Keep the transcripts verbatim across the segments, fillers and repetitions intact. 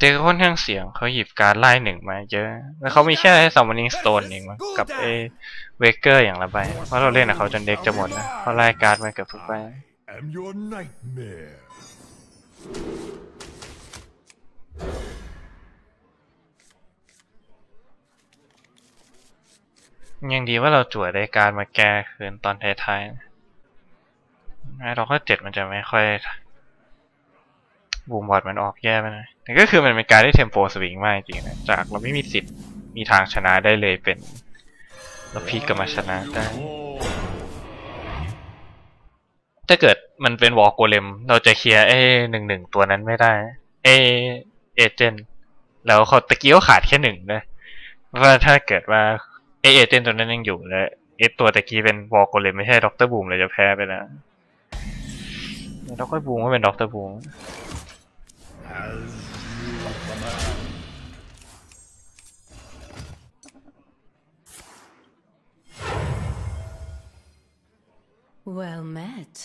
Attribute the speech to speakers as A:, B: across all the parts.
A: ด็กค่อนข้างเสี่ยงเขาหยิบการไล่หนึ่งมาเยอะแล้วเขามีแค่ซัมมอนนิ่งสโตนเองมั้งกับเอเวเกอร์อย่างละใบเพราะเราเล่นกับเขาจนเด็กจะหมดนะเขาไล่การ์ดมาเกือบทุกใบยังดีว่าเราจั่วได้การมาแก้คืนตอนท้ายๆเราก็เจ็ดมันจะไม่ค่อยบูมบอร์ดมันออกแย่ไปหน่อยแต่ก็คือมันเป็นการที่เทมโปสวิงมากจริงนะจากเราไม่มีสิทธิ์มีทางชนะได้เลยเป็นเราพีกกลับมาชนะได้ถ้าเกิดมันเป็นวอลโกเลมเราจะเคลียร์เอหนึ่งหนึ่งตัวนั้นไม่ได้เอเอเจนแล้วเขาตะกี้ก็ขาดแค่หนึ่งนะว่าถ้าเกิดว่าเอเอเจนตัวนั้นยังอยู่แล้วเอตัวตะกี้เป็นวอลโกเลมไม่ใช่ด็อกเตอร์บูมเลยจะแพ้ไปแล้วด็อกเตอร์บูมก็เป็นด็อกเตอร์บูม
B: Well met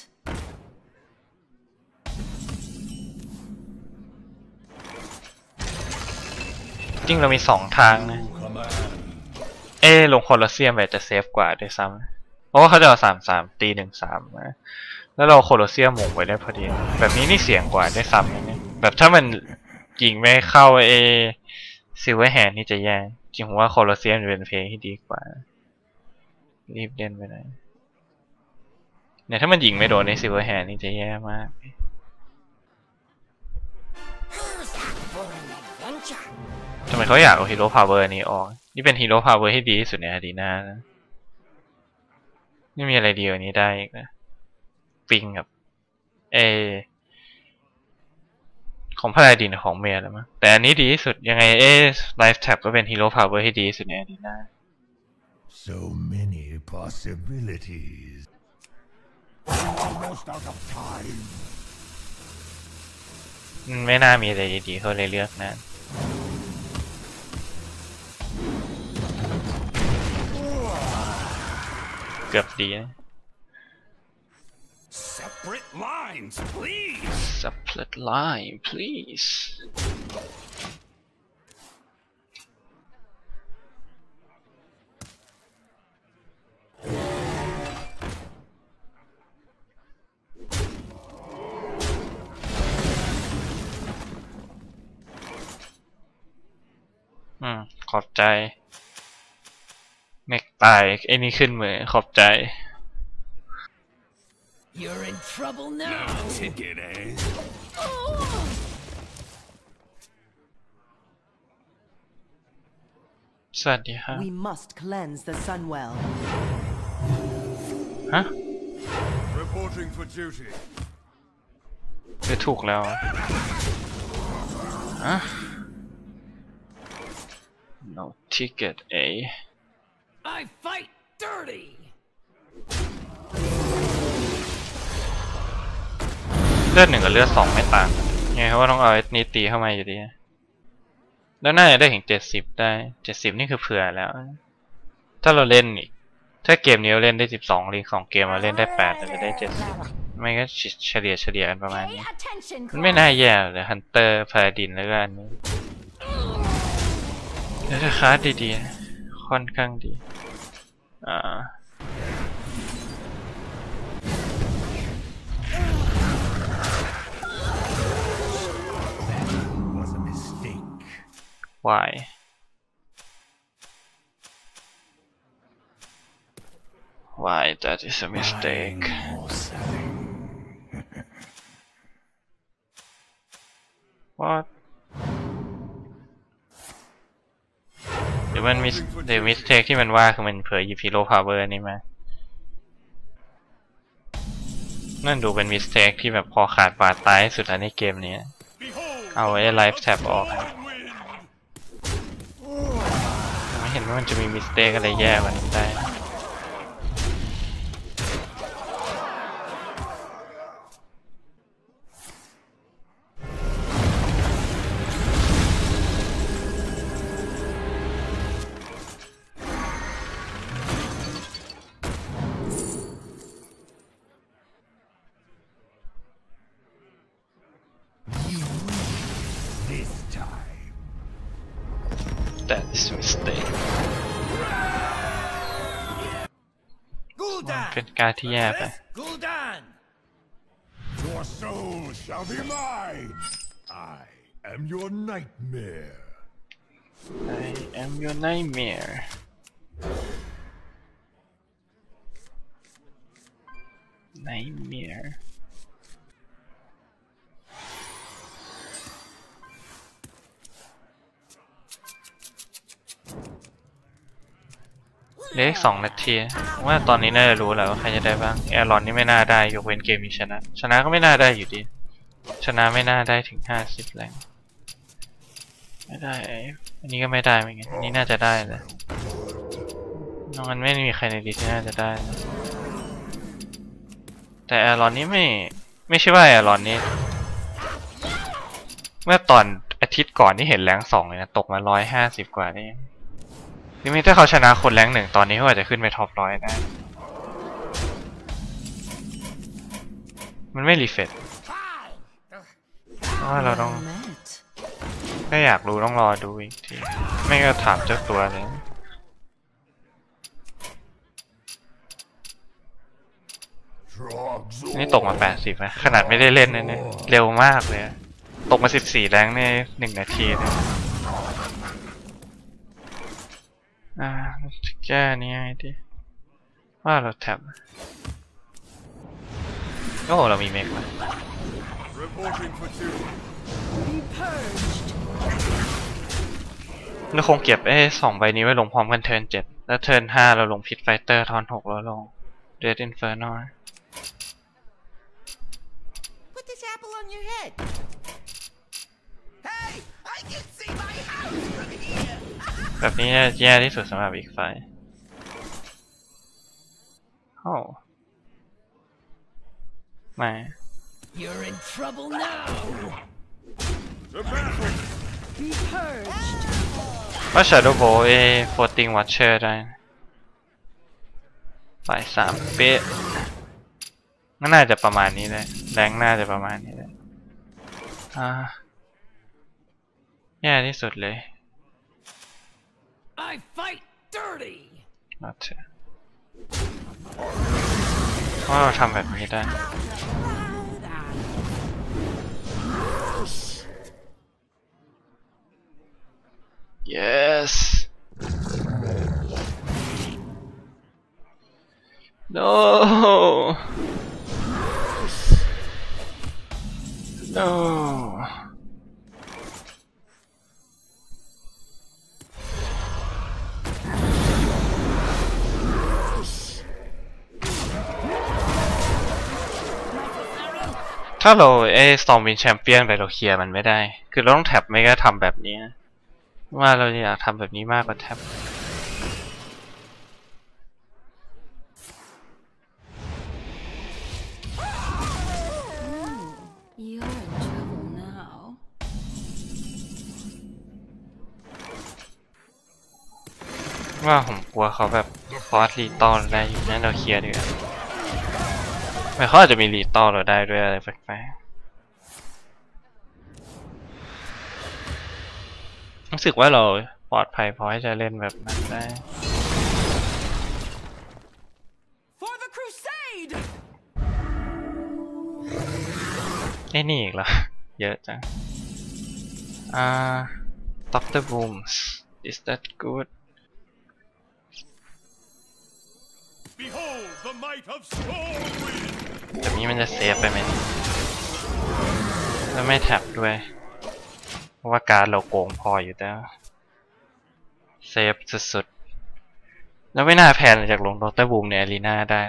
A: จริงเรามีสองทางนะเอลงโคลอสเซียมแบบจะเซฟกว่าด้วยซ้ำเพราะว่าเขาจะเอาสามสามตีหนึ่งสามนะแล้วเราโคลอสเซียมหม่งไว้ได้พอดีแบบนี้นี่เสี่ยงกว่าด้วยซ้ำนะแบบถ้ามันยิงไม่เข้าเอซิลเวอร์แฮนด์นี่จะแย่จริงผมว่าโคลอสเซียมจะเป็นเพลงที่ดีกว่ารีบเล่นไปเลยเนี่ยถ้ามันยิงไม่โดนในซิลเวอร์แฮนด์นี่จะแย่มากทำไมเขาอยากเอาฮีโร่พาวเวอร์นี้ออกนี่เป็นฮีโร่พาวเวอร์ที่ดีที่สุดในอารีนานะไม่มีอะไรดีกว่านี้ได้อีกนะปิงกับเอของพาราดินของเมียแล้วมั้งแต่อันนี้ดีที่สุดยังไงเอไลฟ์แท็บก็เป็นฮีโร่พาวเวอร์ที่ดีที่สุดในอารีนา
C: So many possibilities almost out of time
A: ไม่น่ามีอะไรดีๆเขาเลยเลือกนะเกือบดีนะ
C: Separate lines please
A: Separate line please อืมขอบใจเมกตายไอ้นี่ขึ้นมือขอบใจ
B: You're in trouble now
C: no ticket eh
A: สวัสดีฮะ
D: We must cleanse the Sunwell
A: ฮะ
C: Reporting for duty
A: คือถูกแล้วฮะ No ticket eh
B: I fight dirty
A: เลือดหนึ่งกับเลือดสองไม่ต่างไงเพราะว่าต้องเอาไอ้นี้ตีเข้ามาอยู่ดีแล้วน่าจะได้ถึงเจ็ดสิบได้เจ็ดสิบนี่คือเผื่อแล้วถ้าเราเล่นอีกถ้าเกมนี้เราเล่นได้สิบสองลีกสองเกมเราเล่นได้แปดเราจะได้เจ็ดสิบไม่ก็เฉลี่ยเฉลี่ยกันประมาณนี้มันไม่น่าแย่เลยฮันเตอร์พาราดินแล้วก็อันนี้แล้วถ้าคาร์ดดีๆค่อนข้างดีอ่าWhy? Why that is a mistake. What? หรือมันมีเดี๋ยว mistake ที่มันว่าคือมันเผยหยิบ hero power นี่มานั่นดูเป็น mistake ที่แบบพอขาดบาดตายสุดแล้วในเกมนี้เอาไว้ life tab ออกไม่เห็นว่ามันจะมี mistake อะไรแย่กว่านี้ได้ It's a mistake เป็นการที่แย่ไป
B: Gul'dan!
C: Your soul shall be mine. I am your nightmare.
A: I am your nightmare nightmare เหลืออีกสองนาทีว่าตอนนี้น่าจะรู้แล้วว่าใครจะได้บ้างแอรอนนี่ไม่น่าได้ยกเว้นเกมนี้ชนะชนะก็ไม่น่าได้อยู่ดีชนะไม่น่าได้ถึงห้าสิบแรงไม่ได้อันนี้ก็ไม่ได้เหมือนกันอันนี้น่าจะได้เลยน้องมันไม่มีใครในดีที่น่าจะได้นะแต่แอรอนนี่ไม่ไม่ใช่ว่าแอรอนนี่เมื่อตอนอาทิตย์ก่อนที่เห็นแรงสองเลยนะตกมาร้อยห้าสิบกว่านี่ทีนี้ถ้าเขาชนะคนแรงหนึ่งตอนนี้เขาอาจจะขึ้นไปท็อปร้อยได้มันไม่รีเฟรชเพราะว่าเราต้อง
B: Well met.
A: ถ้าอยากรู้ต้องรอดูอีกทีไม่ก็ถามเจ้าตัวเลย
C: Drugs
A: นี่ตกมาแปดสิบนะขนาดไม่ได้เล่นนะเนี่ยเร็วมากเลยตกมาสิบสี่แรงในหนึ่งนาทีเนี่ยอ่าแก้นี่ไงดิว่าเราแท็บโอ้เรามีเมกแล้ว
C: reporting for duty.
B: Be purged.
A: เราคงเก็บไอ้สองใบนี้ไว้ลงพร้อมกันเทิร์นเจ็ดแล้วเทิร์นห้าเราลงพิทไฟเตอร์ทอนหกแล้วลงเดดอินเฟอร์นอ
E: Put this apple on your head. Hey, I can see my house from here.
A: แบบนี้เนี่ยแย่ที่สุดสำหรับอีกฝ่ายโอ้ไม่
B: You're in trouble now.
C: To battle.
B: Be purged.
A: ว่า Shadow Bow เอ Floating Watcher ได้ฝ่ายสามเป๊ะก็น่าจะประมาณนี้เลยแรงน่าจะประมาณนี้เลยอ่าแย่ที่สุดเลย
B: I fight dirty.
A: มาเถอะเพราะเราทำแบบนี้ได้ yes no no ถ้าเราเอ Stormwind Champion ไปเราเคลียร์มันไม่ได้คือเราต้องแท็บไม่ก็ทำแบบนี้ว่าเราอยากทำแบบนี้มากกว่าแท็บ
B: You're in trouble now.
A: ว่าผมกลัวเขาแบบฟอสรีตอลได้อยู่งั้นเราเคลียร์ดีกว่าไม่เขาอาจจะมีรีตอลเราได้ด้วยอะไรแปลกๆรู้สึกว่าเราปลอดภัยพอที่จะเล่นแบบนั้นได้
E: For the crusade!
A: ไอ้นี่อีกเหรอ เยอะจังอ่า Doctor Booms is that good
C: Behold the might of Stormwind.
A: แบบนี้มันจะเซฟไปไหมแล้วไม่แท็บด้วยเพราะว่าการเราโกงพออยู่แล้วเซฟสุดๆแล้วไม่น่าแพนจากลงดรบูมในอารีนาได้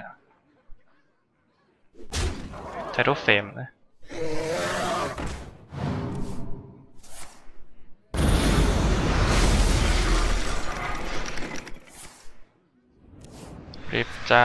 A: ไททอลเฟมนะริปจ้า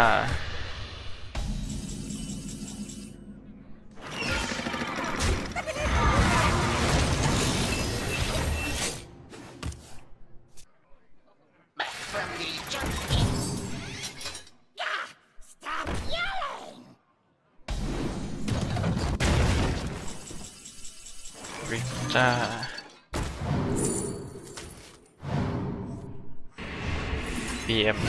A: ริปจ้าพี เอ็ม นะ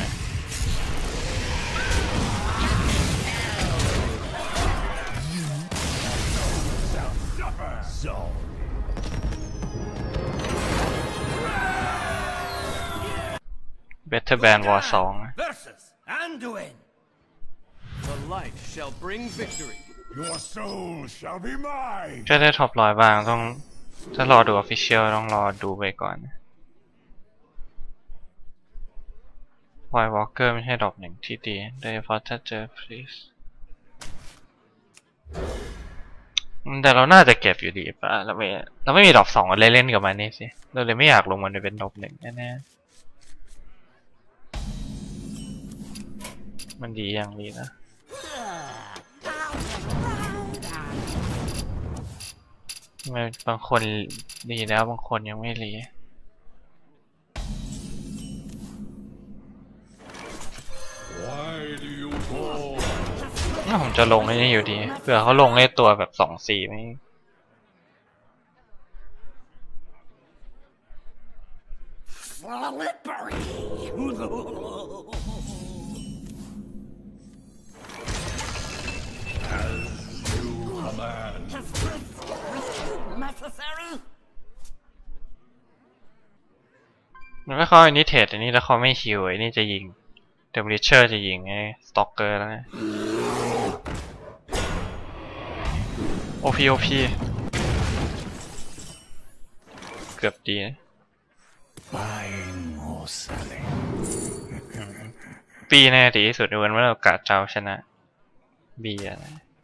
A: Better Band War สอง
E: Versus Anduin.
F: The light shall bring victory.
C: Your soul shall be mine.
A: จะได้ท็อปร้อยบ้างต้องถ้ารอดู Official ต้องรอดูไปก่อนวอยวอล์กเกอร์ไม่ใช่ดรอปหนึ่งที่ดีโดยเฉพาะถ้าเจอฟรีสแต่เราน่าจะเก็บอยู่ดีป่ะเราไม่เราไม่มีดรอปสองเล่นเล่นกับมันนี่สิเราเลยไม่อยากลงมันเป็นดรอปหนึ่งแน่ๆมันดีอย่างดีนะบางคนดีแล้วบางคนยังไม่รีน่าผมจะลงไอ้นี่อยู่ดีเผื่อเขาลงในตัวแบบสองสี่ไม่
E: Slippery.
C: Command.
E: Necessary.
A: มันไม่เข้าอันนี้เทรดอันนี้แล้วเขาไม่คิวไอ้นี่จะยิงเดมลิเชอร์จะยิงไอ้สต็อกเกอร์แล้วนะโอพีโอพีเกือบดีนะ
C: Buying or selling.
A: ปีแน่ดีที่สุดในวันเมื่อโอกาสเจ้าชนะบีอะไร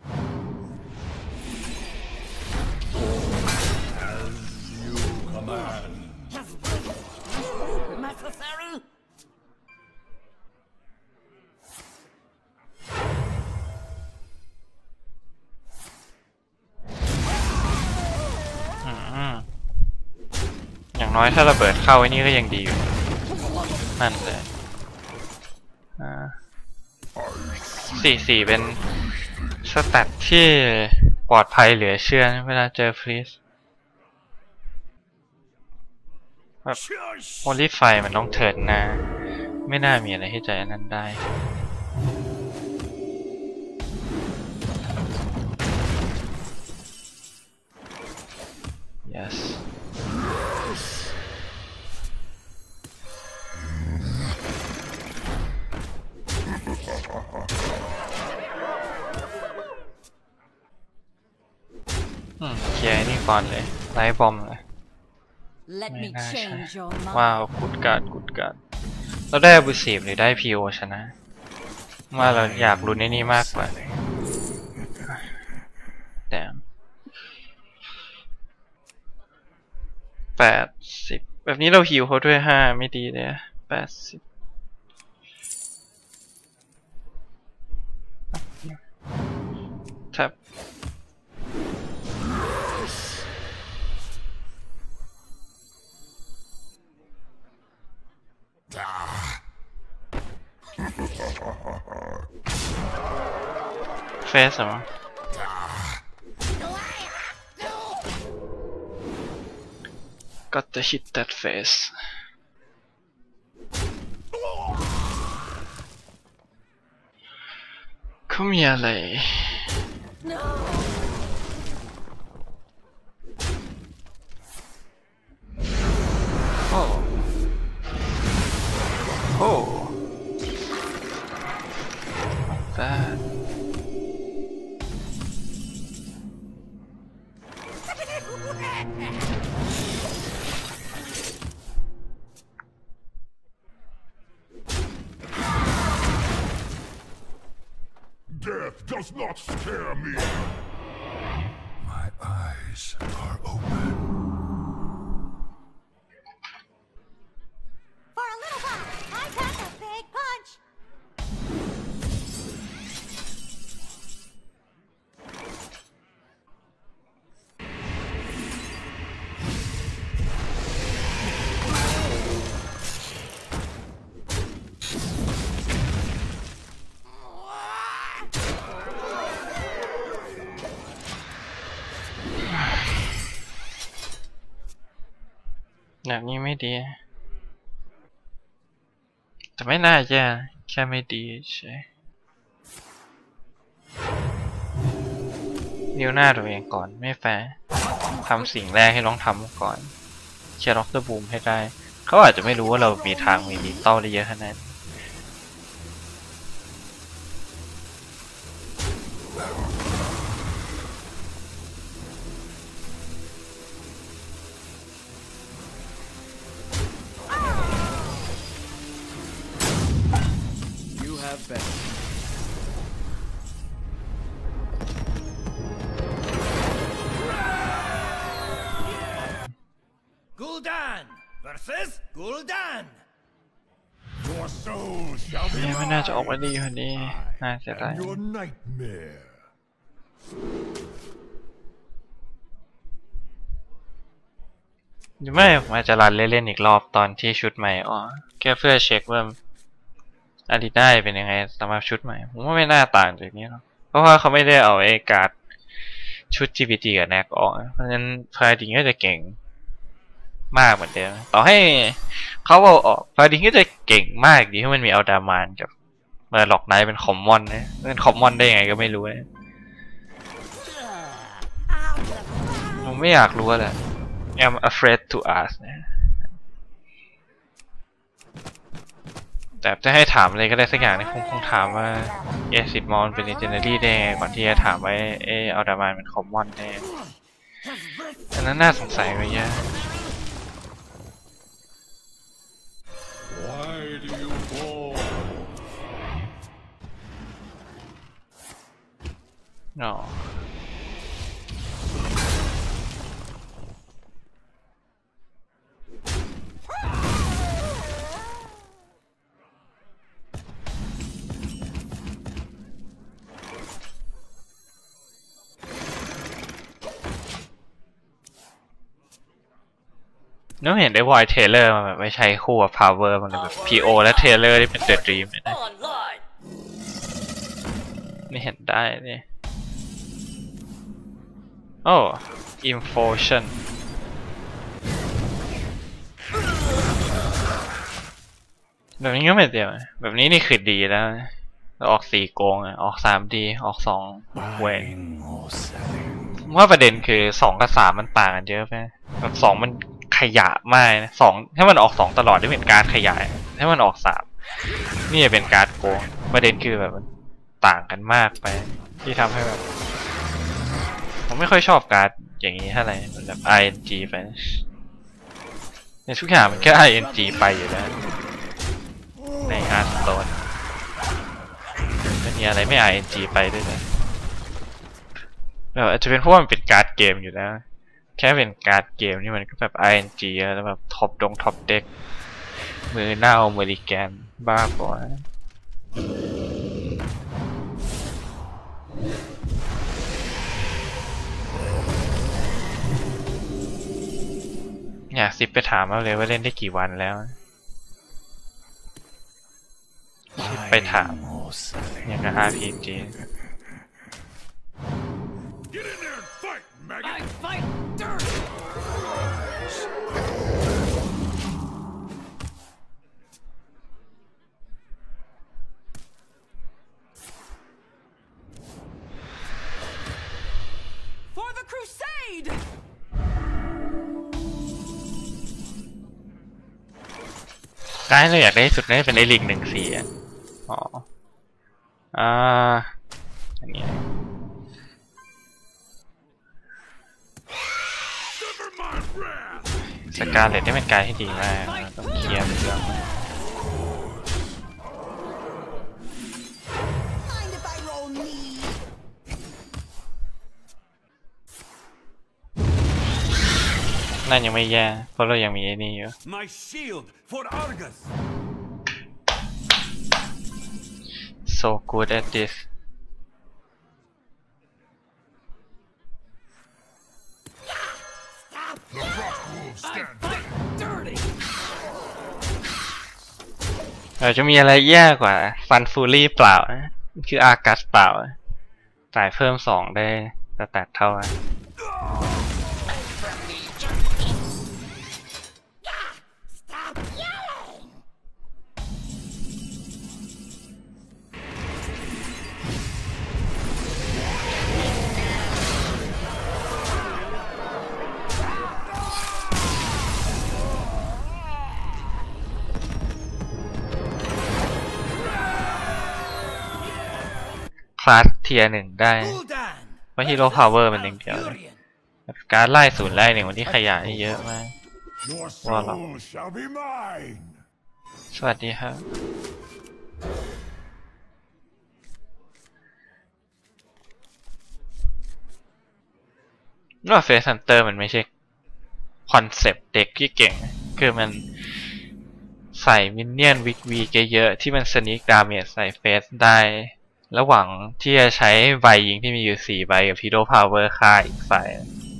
C: You command.
E: Necessary.
A: อืมอย่างน้อยถ้าระเบิดเข้าไอ้นี่ก็ยังดีอยู่นั่นเลยสี่สี่เป็นสแตทที่ปลอดภัยเหลือเชื่อเวลาเจอฟรีสแบบโอลิไฟมันต้องเทิร์นหน้าไม่น่ามีอะไรที่จะอันนั้นได้ yes อืมเคลียร์นี่ก่อนเลยไลฟ์บอมเลย
B: Let me
A: ไม่น่าใช่
B: change your mind.
A: ว้าวกุดการ์ดกุดการ์ดเราได้บูซีฟหรือได้พีโอชนะว่าเราอยากลุ้นในนี้มากกว่าแต่แปดสิบแบบนี้เราฮิวเขาด้วยห้าไม่ดีเลยแปดสิบแท็บเฟสเหรอ Got to hit that face เขามีอะไร โอ้โอ้ bad
C: Death does not scare me. My eyes are open.
G: For a little while, I pack a big punch.
E: What?
A: แบบนี้ไม่ดีแต่ไม่น่าแย่แค่ไม่ดีใช่นิ้วหน้าตัวเองก่อนไม่แฟร์ทำสิ่งแรกให้ลองทำก่อนเชียร์ล็อกเตอร์บูมให้ได้เขาอาจจะไม่รู้ว่าเรามีทางมีดีเต้าได้เยอะขนาดนั้น
F: You have been.
E: Gul'dan versus Gul'dan.
C: Your soul shall be
A: ไม่น่าจะออกมาดีคนนี้น่าเสียดาย
C: and your nightmare.
A: หรือไม่ผมอาจจะรันเล่นๆอีกรอบตอนที่ชุดใหม่อ๋อแค่เพื่อเช็คว่าอาริได้เป็นยังไงสำหรับชุดใหม่ผมว่าไม่น่าต่างจากนี้หรอกเพราะว่าเขาไม่ได้เอาไอ้การ์ดชุด จี พี จี กับแน็กออกเพราะฉะนั้นพาดิงก็จะเก่งมากเหมือนเดิมต่อให้เขาเอาออกพาดิงก็จะเก่งมากดีที่มันมีอัลดามานกับเมอร์ล็อกไนท์เป็นคอมมอนนะเป็นคอมมอนได้ยังไงก็ไม่รู้นะผมไม่อยากรู้แหละ I'm afraid to ask นะแต่จะให้ถามอะไรก็ได้สักอย่างนี่คงคงถามว่าเอซิดมอนเป็น legendary ได้ไงก่อนที่จะถามว่าเอออัลดามานเป็นคอมมอนได้อันนั้นน่าสงสัยไปเยอะ
C: Why do you fall?
A: อ๋อนึกเห็นได้วอยเทเลอร์มาแบบไม่ใช่คู่กับพาวเวอร์มันเลยแบบ พี โอ และเทเลอร์ที่เป็นเดอะดรีมเลยนะ
E: Online.
A: ไม่เห็นได้นี่โอ้อินโฟชันแบบนี้ก็ไม่เดียวแบบนี้นี่คือดีแล้วเราออกสี่โกงออกสามดีออกสองเว
C: Buying or selling.
A: ว่าประเด็นคือสองกับสามมันต่างกันเยอะไปแบบสองมันขยะมากนะสองถ้ามันออกสองตลอดได้เป็นการขยายถ้ามันออกสามนี่จะเป็นการโกงประเด็นคือแบบมันต่างกันมากไปที่ทำให้แบบผมไม่ค่อยชอบการ์ดอย่างนี้เท่าไหร่มันแบบ อาร์ เอ็น จี ไปในทุกอย่างมันแค่ อาร์ เอ็น จี ไปอยู่แล้วในฮาร์ดสโตนไม่มีอะไรไม่ อาร์ เอ็น จี ไปด้วยเลยแบบอาจจะเป็นเพราะว่ามันเป็นการ์ดเกมอยู่แล้วแค่เป็นการ์ดเกมนี่มันก็แบบ อาร์ เอ็น จี แล้วแบบท็อปดงท็อปเด็กมือเน่าเมริแกนบ้าปะอยากซิปไปถามเอาเลยว่าเล่นได้กี่วันแล้วซิปไปถาม
C: Buying or selling.
A: อย่างกับ อาร์ พี จี
C: Get in there and fight, maggot!
E: I fight dirty.
F: For the crusade!
A: การเราอยากได้สุดน่าจะเป็นไอลิงหนึ่งสี่อ่ะอ๋ออ่าอันนี้
C: Never my wrath!
A: สกาเลตได้เป็นการที่ดีมากต้องเคลียร์เรื่อง
G: Mind if I roll knee?
A: นั่นยังไม่แย่เพราะเรายังมีไอ้นี่อยู่
E: My shield for Argus.
A: so good at this
C: The rock wolves
E: I
C: stand
E: fight dirty.
A: เราจะมีอะไรแย่กว่าฟันฟูลี่เปล่านะคืออากัสเปล่าจ่ายเพิ่มสองได้สแตทเท่ากัน
G: Stop yelling!
A: ทียร์หนึ่งได้
E: Gul'dan
A: เพราะฮีโร่พาวเวอร์มันหนึ่งเดียว
E: Furion.
A: การไล่ศูนย์ไล่หนึ่งวันที่ขยายเยอะมาก
C: Your
A: Voilà.
C: soul shall be mine.
A: สวัสดีครับว่าเฟสฮันเตอร์มันไม่ใช่คอนเซปต์เด็กที่เก่ง คือมันใส่มินเนี่ยนวิกวีเยอะๆที่มันสนิกดาเมจใส่เฟสได้ ระหว่างที่จะใช้ใบยิงที่มีอยู่สี่ใบกับฮีโร่พาวเวอร์ฆ่าอีกฝ่าย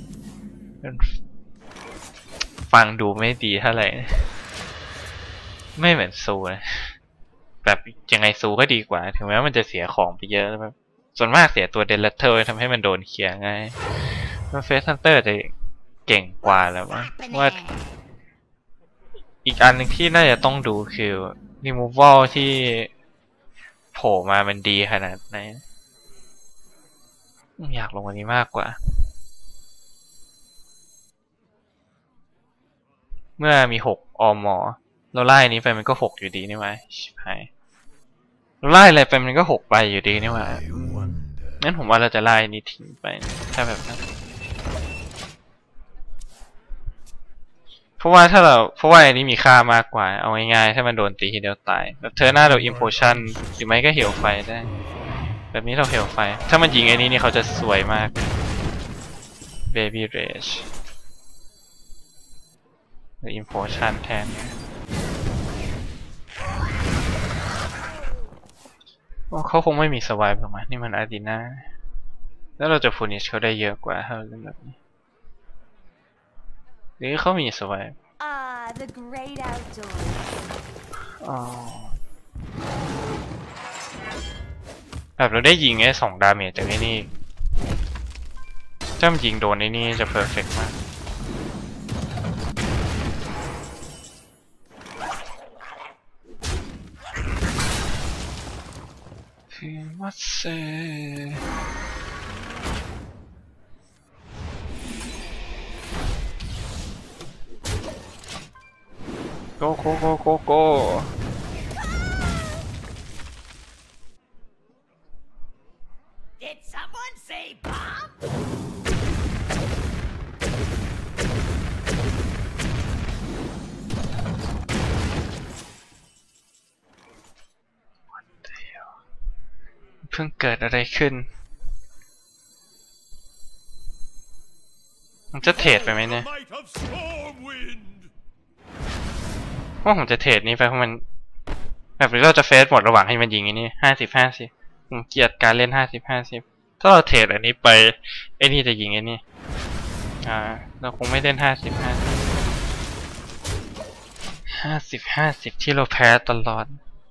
A: ฟังดูไม่ดีเท่าไหร่ ไม่เหมือนซูนะแบบยังไงซูก็ดีกว่า ถึงแม้มันจะเสียของไปเยอะแบบส่วนมากเสียตัวเดลเทอร์ทำให้มันโดนเคลียร์ง่ายแล้วเฟสฮันเตอร์จะเก่งกว่าแล้วมั้งว่าอีกอันหนึ่งที่น่าจะต้องดูคือ removal ที่โผล่มามันดีขนาดไหนอยากลงวันนี้มากกว่า เมื่อมีหกอมเราไล่นี้ไปมันก็หกอยู่ดีนี่หว่าชิบหายเราไล่อะไรไปมันก็หกไปอยู่ดีนี่หว่างั้นผมว่าเราจะไล่นี้ทิ้งไปถ้าแบบนั้นเพราะว่าถ้าเราเพราะว่าอันนี้มีค่ามากกว่าเอาง่ายๆถ้ามันโดนตีทีเดียวตายแบบเธอหน้าเราอิมโพชั่นหรือไม่ก็เหี่ยวไฟได้แบบนี้เราเหี่ยวไฟถ้ามันยิงไอ้นี้นี่เขาจะสวยมาก Baby Rage หรือ Implosion แทนเนี่ยเขาคงไม่มี Survive หรอกมั้ยนี่มันอาร์ดิน่าแล้วเราจะ Punish เขาได้เยอะกว่าถ้าเราเล่นแบบนี้หรือเขามี Survive
B: Ah, the great outdoors.
A: อ๋อแบบเราได้ยิงไอ้สองดาเมจจากไอ้นี่ถ้ามันยิงโดนไอ้นี่จะเพอร์เฟกต์มากคือมัตเซโกโกโกโกโก
G: Did someone say bomb?
A: เพิ่งเกิดอะไรขึ้นมันจะเทรดไปไหมเนี่ย
C: Might of Stormwind.
A: ว่าผมจะเทรดนี้ไปเพราะมันแบบนี้เราจะเฟสหมดระหว่างให้มันยิงอันนี้ห้าสิบห้าสิบผมเกลียดการเล่นห้าสิบห้าสิบถ้าเราเทรดอันนี้ไปไอ้นี่จะยิงไอ้นี่อ่าเราคงไม่เล่นห้าสิบห้าสิบห้าสิบห้าสิบที่เราแพ้ตลอด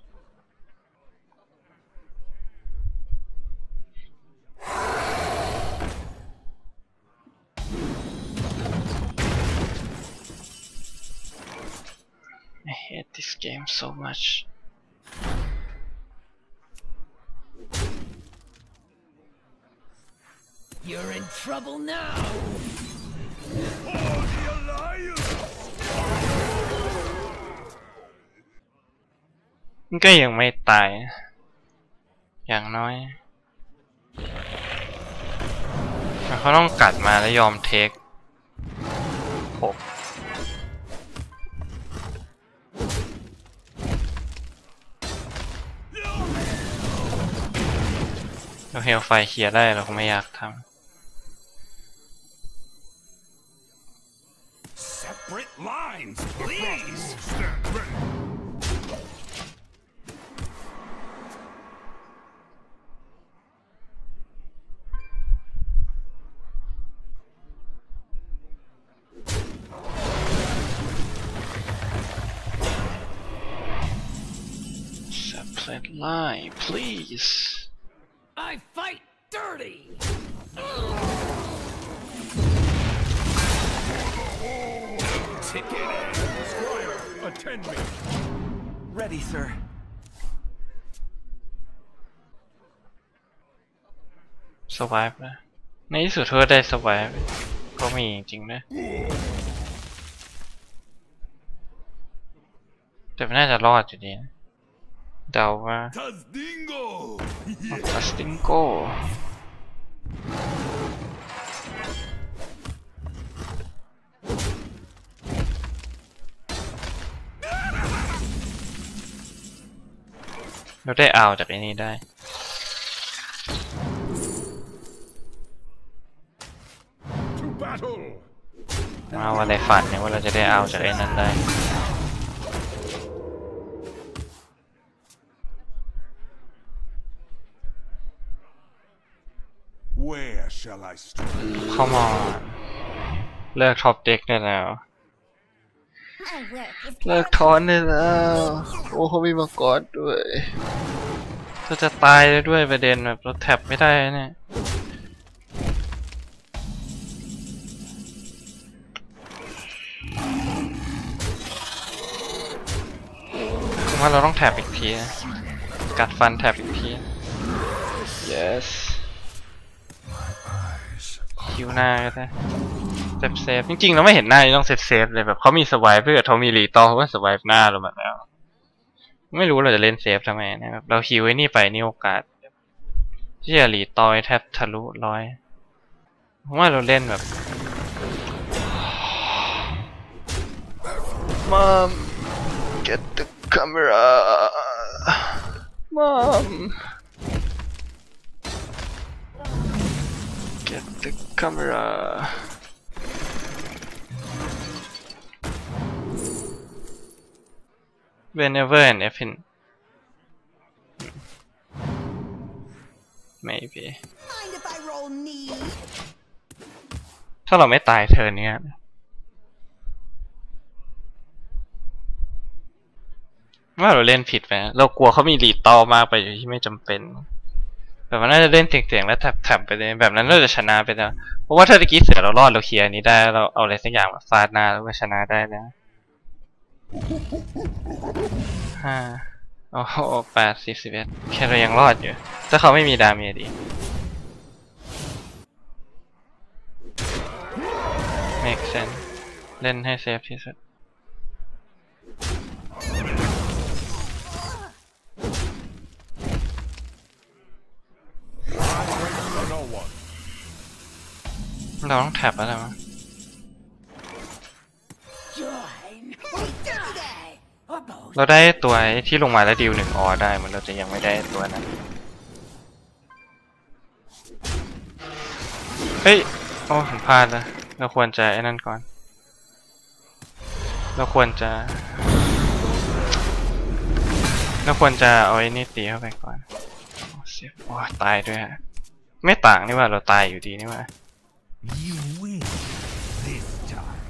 A: I hate this game so much.
E: You're in trouble now.
C: For the Alliance.
A: มันก็ยังไม่ตายอย่างน้อยเขาต้องกัดมาแล้วยอมเทคหกเราเฮลไฟเคลียร์ได้เราก็ไม่อยากทำ
C: Separate lines, please. Stand ready.
A: Separate line, please.
E: I fight dirty.
C: Ticket in. Squire, attend me.
F: Ready, sir.
A: สวายนะในที่สุดเธอได้สวายก็มีจริงๆนะแต่ไม่น่าจะรอดอยู่ดีนะเดาว่า
C: Tazdingo!
A: อัสติงโก้เราได้เอาจากไอ้นี้ได้
C: To battle!
A: มาวันในฝันเนี่ยว่าเราจะได้เอาจากไอ้นั้นได้
C: Where shall I start?
A: เข้ามาเลิกท็อปเด็กได้แล้ว
B: My work is
A: เลิกทอนได้แล้วโอ้เขามีมังกรด้วยจะจะตายแล้วด้วยประเด็นแบบเราแท็บไม่ได้เนี่ยผมว่าเราต้องแท็บอีกทีนะกัดฟันแท็บอีกที yes คิวหน้าก็ได้เซฟเซฟจริงๆเราไม่เห็นหน้าต้องเซฟเซฟเลยแบบเขามีสวายเพื่อเขามีรีต่อเขาก็สวายหน้าเราแบบแล้วไม่รู้เราจะเล่นเซฟทำไมนะครับเราคิวไว้นี่ไปนี่โอกาสที่จะรีต่อแทบทะลุร้อยผมว่าเราเล่นแบบ Mom get the camera Mom get the camera whenever and if in maybe
B: mind if I roll knee?
A: ถ้าเราไม่ตายเธอเนี้ยว่าเราเล่นผิดไหมเรากลัวเขามีรีตอมากไปอยู่ที่ไม่จำเป็นแบบมันน่าจะเล่นเสียงๆแล้วแถบๆไปเลยแบบนั้นเราจะชนะไปแล้วเพราะว่าถ้าตะกี้เสือเรารอดเราเคลียร์นี้ได้เราเอาอะไรสักอย่างมาฟาดหน้าแล้วก็ชนะได้แล้วห้าโอ้โหแปดสิบสิบเอ็ดแค่เรายังรอดอยู่ถ้าเขาไม่มีดาเมจดี make sense เล่นให้เซฟที่สุดเราต้องแท็บอะไรมั้ง
G: Join today. Or both.
A: เราได้ตัวที่ลงมาแล้วดิวหนึ่งออได้เหมือนเราจะยังไม่ได้ตัวนั้นเฮ้ยโอ้ผมพลาดแล้วเราควรจะไอ้นั่นก่อนเราควรจะเราควรจะเอาไอ้นี่ตีเข้าไปก่อนโอ้เสียโอ้ตายด้วยฮะไม่ต่างนี่ว่าเราตายอยู่ดีนี่ว่า
C: You win this time.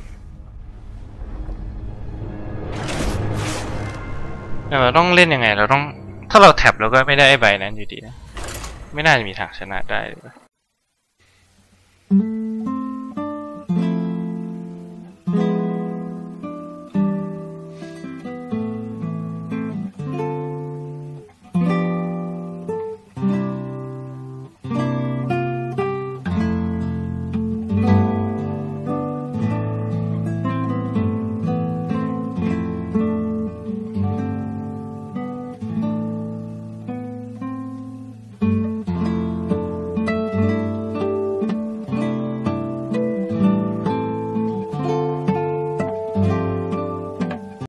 A: แต่เราต้องเล่นยังไงเราต้องถ้าเราแท็บเราก็ไม่ได้ไอ้ใบนั้นอยู่ดีนะไม่น่าจะมีทางชนะได้เลย